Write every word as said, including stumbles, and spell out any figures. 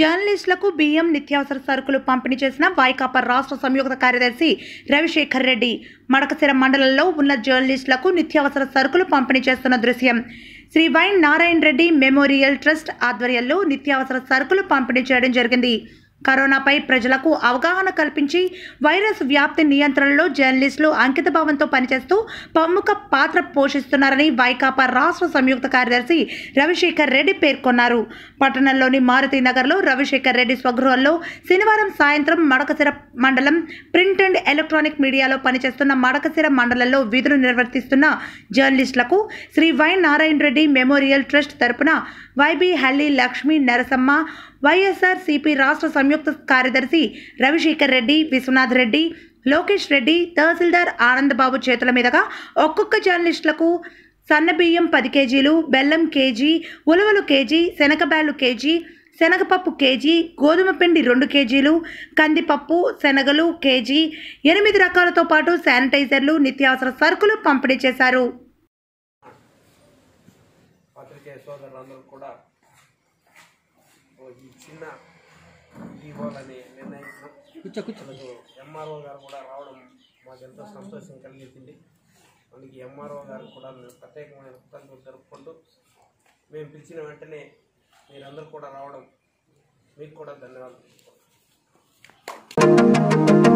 జర్నలిస్టులకు బియ్యం నిత్యావసర సరుకులు పంపిణీ చేసిన వైకాపా రాష్ట్ర సంయుక్త కార్యదర్శి రవిశేఖర్ రెడ్డి మడకశిర మండలంలో ఉన్న జర్నలిస్టులకు నిత్యావసర సరుకులు పంపిణీ చేస్తున్న దృశ్యం. Shri Y Narayana Reddy memorial trust ఆధ్వర్యంలో నిత్యావసర సరుకులు పంపిణీ చేయడం జరిగింది. కరోనాపై ప్రజలకు అవగాహన కల్పించి వైరస్ వ్యాప్తి నియంత్రణలో జర్నలిస్టులు అంకితభావంతో పనిచేస్తూ ప్రముఖ పాత్ర పోషిస్తున్నారని వైకాపా రాష్ట్ర సంయుక్త కార్యదర్శి రవిశేఖర్ రెడ్డి పేర్కొన్నారు. పట్టణంలోని మారుతి నగర్లో రవిశేఖర్ రెడ్డి స్వగృహంలో శనివారం సాయంత్రం మడకశిర మండలం ప్రింట్ అండ్ ఎలక్ట్రానిక్ మీడియాలో పనిచేస్తున్న మడకశిర మండలంలో విధులు నిర్వర్తిస్తున్న జర్నలిస్టులకు Shri Y Narayana Reddy memorial trust తరపున YB Halli Lakshmi Narasamma, YSR CP రాష్ట్ర సంయుక్త కార్యదర్శి రవిశేఖర్ రెడ్డి, విశ్వనాథ్ రెడ్డి, లోకేష్ రెడ్డి, తహసీల్దార్ ఆనందబాబు చేతుల మీదుగా ఒక్కొక్క జర్నలిస్టులకు సన్నబియ్యం పది కేజీలు, బెల్లం కేజీ, ఉలవలు కేజీ, శనగబ్యాలు కేజీ, శనగపప్పు కేజీ, గోధుమ పిండి రెండు కేజీలు, కందిపప్పు, శనగలు కేజీ, ఎనిమిది రకాలతో పాటు శానిటైజర్లు, నిత్యావసర సరుకులు పంపిణీ చేశారు. ఈ చిన్న ఇవ్వాలని నిర్ణయించడం ఎంఆర్ఓ గారు కూడా రావడం మాకు ఎంతో సంతోషం కలిగించింది. అందుకే ఎంఆర్ఓ గారు కూడా మేము ప్రత్యేకమైన కృతజ్ఞతలు జరుపుకుంటూ మేము పిలిచిన వెంటనే మీరందరూ కూడా రావడం మీకు కూడా ధన్యవాదాలు.